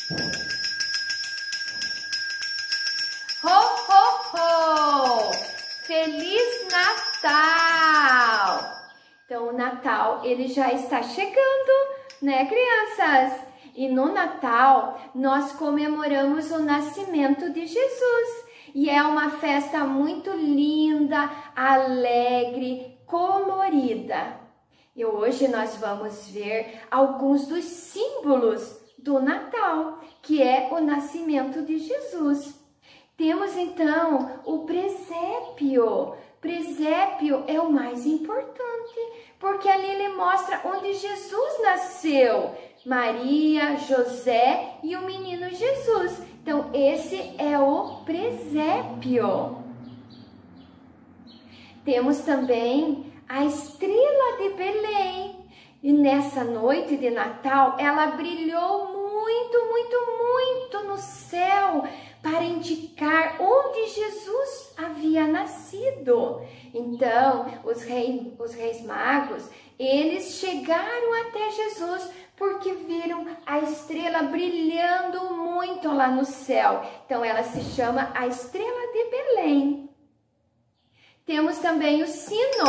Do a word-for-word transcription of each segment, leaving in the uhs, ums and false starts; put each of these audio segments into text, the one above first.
Ho, ho, ho! Feliz Natal! Então, o Natal, ele já está chegando, né, crianças? E no Natal, nós comemoramos o nascimento de Jesus. E é uma festa muito linda, alegre, colorida. E hoje nós vamos ver alguns dos símbolos do Natal, que é o nascimento de Jesus. Temos então o presépio. Presépio é o mais importante, porque ali ele mostra onde Jesus nasceu. Maria, José e o menino Jesus. Então, esse é o presépio. Temos também a estrela de Belém. E nessa noite de Natal, ela brilhou muito, muito, muito no céu para indicar onde Jesus havia nascido. Então, os reis, os reis magos, eles chegaram até Jesus porque viram a estrela brilhando muito lá no céu. Então, ela se chama a estrela de Belém. Temos também o sino,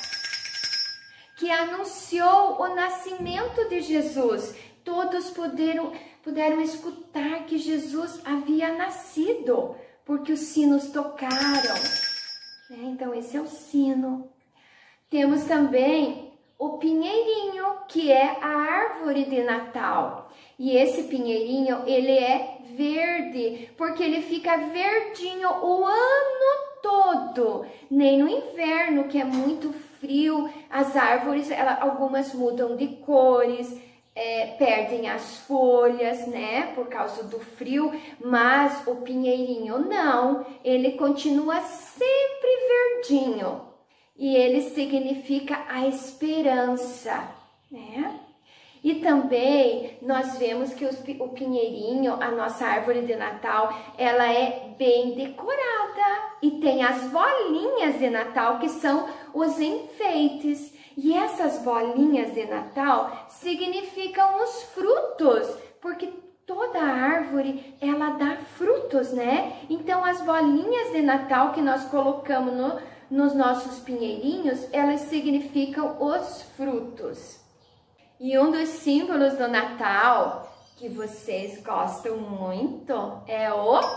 que anunciou o nascimento de Jesus. Todos puderam, puderam escutar que Jesus havia nascido, porque os sinos tocaram. É, então, esse é o sino. Temos também o pinheirinho, que é a árvore de Natal. E esse pinheirinho, ele é verde, porque ele fica verdinho o ano todo. Nem no inverno, que é muito frio, as árvores, ela, algumas mudam de cores, é, perdem as folhas, né, por causa do frio, mas o pinheirinho não, ele continua sempre verdinho. E ele significa a esperança, né? E também nós vemos que os, o pinheirinho, a nossa árvore de Natal, ela é bem decorada. E tem as bolinhas de Natal, que são os enfeites. E essas bolinhas de Natal significam os frutos, porque toda árvore, ela dá frutos, né? Então, as bolinhas de Natal que nós colocamos no, nos nossos pinheirinhos, elas significam os frutos. E um dos símbolos do Natal que vocês gostam muito é o Ho,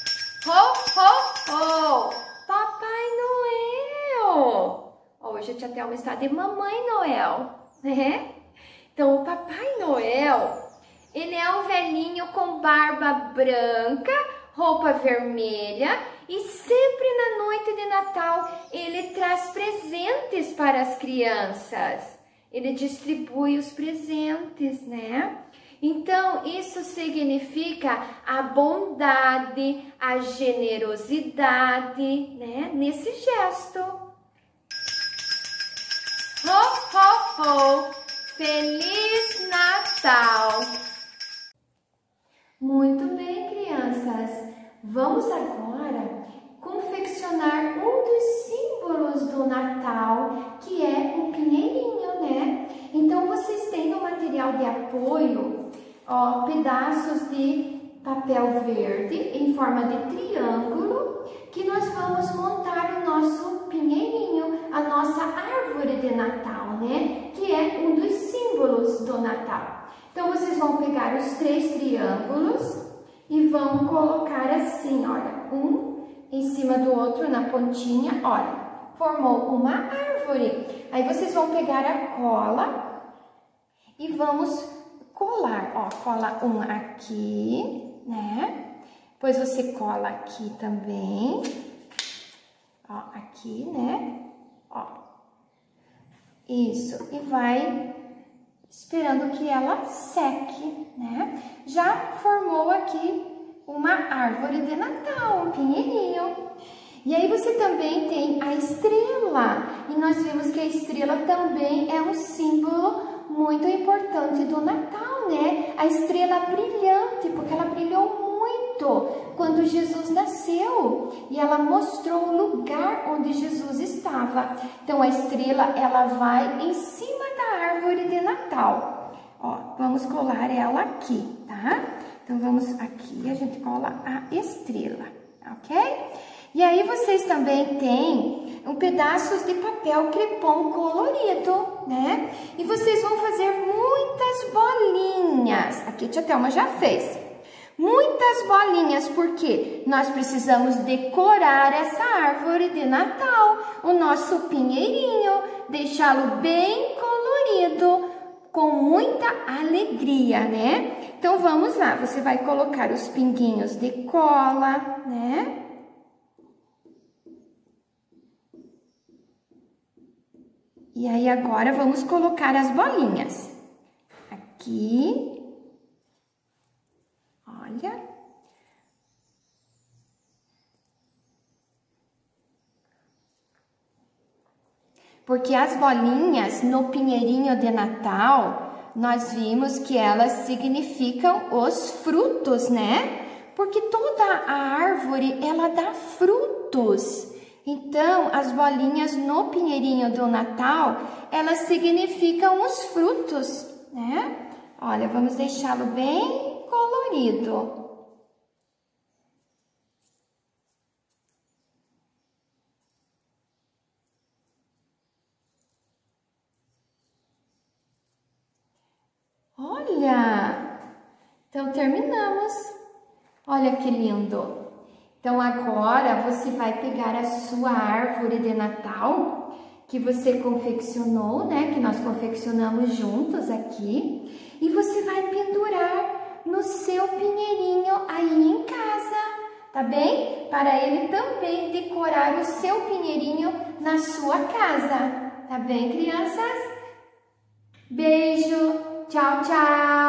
Ho, Ho! Papai Noel! Hoje a tia Thelma está de Mamãe Noel, né? Então, o Papai Noel, ele é um velhinho com barba branca, roupa vermelha, e sempre na noite de Natal ele traz presentes para as crianças. Ele distribui os presentes, né? Então, isso significa a bondade, a generosidade, né? Nesse gesto. Ho, ho, ho! Feliz Natal! Muito bem, crianças. Vamos agora confeccionar um dos símbolos do Natal, que é o pinheirinho, né? Então, vocês têm no material de apoio, ó, pedaços de papel verde em forma de triângulo, que nós vamos montar o nosso pinheirinho, a nossa árvore de Natal, né? Que é um dos símbolos do Natal. Então, vocês vão pegar os três triângulos e vão colocar assim, olha, um em cima do outro na pontinha, olha, formou uma árvore. Aí vocês vão pegar a cola e vamos colar, ó, cola um aqui, né? Depois você cola aqui também, ó, aqui, né? Ó, isso, e vai esperando que ela seque, né? Já formou aqui uma árvore de Natal, um pinheirinho. E aí você também tem a estrela. E nós vimos que a estrela também é um símbolo muito importante do Natal, né? A estrela brilhante, porque ela brilhou muito quando Jesus nasceu. E ela mostrou o lugar onde Jesus estava. Então, a estrela, ela vai em cima da árvore de Natal. Ó, vamos colar ela aqui, tá? Então, vamos aqui, a gente cola a estrela, ok? E aí, vocês também têm um pedaços de papel crepom colorido, né? E vocês vão fazer muitas bolinhas. Aqui a tia Thelma já fez. Muitas bolinhas, porque nós precisamos decorar essa árvore de Natal, o nosso pinheirinho, deixá-lo bem colorido, com muita alegria, né? Então, vamos lá, você vai colocar os pinguinhos de cola, né? E aí, agora, vamos colocar as bolinhas. Aqui. Olha. Porque as bolinhas no pinheirinho de Natal, nós vimos que elas significam os frutos, né? Porque toda a árvore, ela dá frutos. Então, as bolinhas no pinheirinho do Natal, elas significam os frutos, né? Olha, vamos deixá-lo bem colorido. Olha! Então, terminamos. Olha que lindo! Então, agora você vai pegar a sua árvore de Natal, que você confeccionou, né? Que nós confeccionamos juntos aqui. E você vai pendurar no seu pinheirinho aí em casa, tá bem? Para ele também decorar o seu pinheirinho na sua casa. Tá bem, crianças? Beijo! Tchau, tchau!